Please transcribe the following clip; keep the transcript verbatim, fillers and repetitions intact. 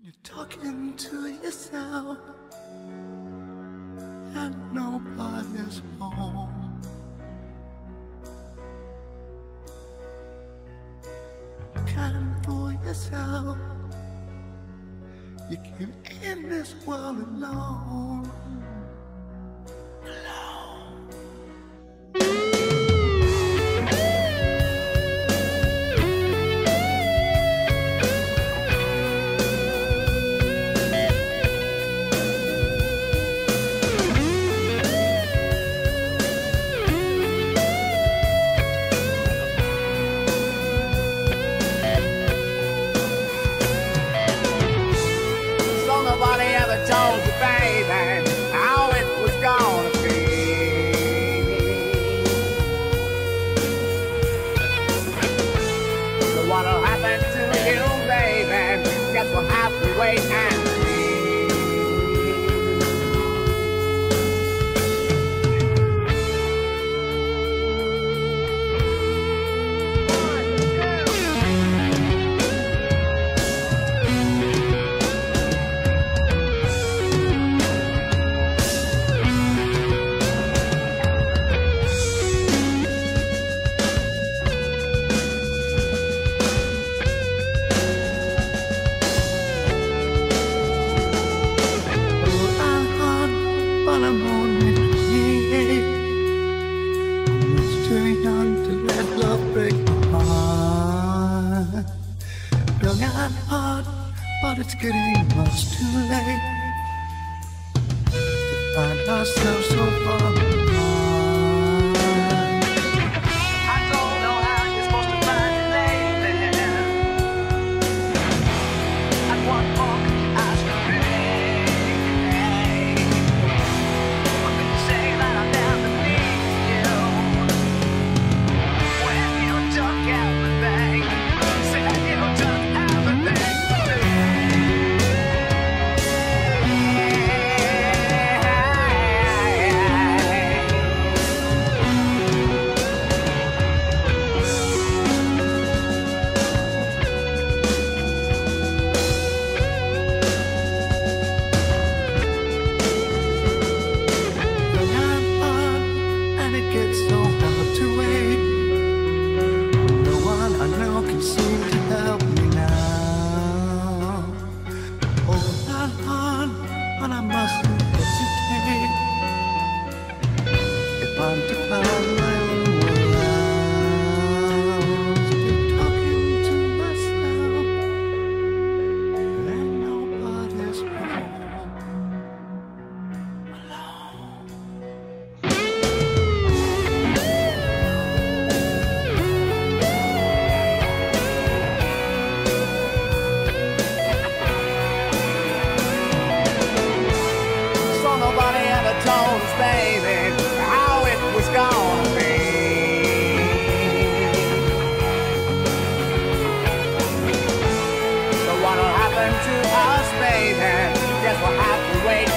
You're talking to yourself and nobody's home. You can't fool yourself. You came in this world alone. Nobody ever told you, baby, how it was gonna be. So what'll happen to you, baby? Guess we'll have to wait and see. But I'm only twenty-eight. I'm much too young to let love break my heart. Young and hard, but it's getting much too late to find ourselves so far apart. I don't know how you're supposed to find your lady. And what more could you ask of me? And I mustn't hesitate if I'm to find my own way out. Been talking to myself and nobody's home alone. Nobody ever told us, baby, how it was gonna be. So what'll happen to us, baby? Guess we'll have to wait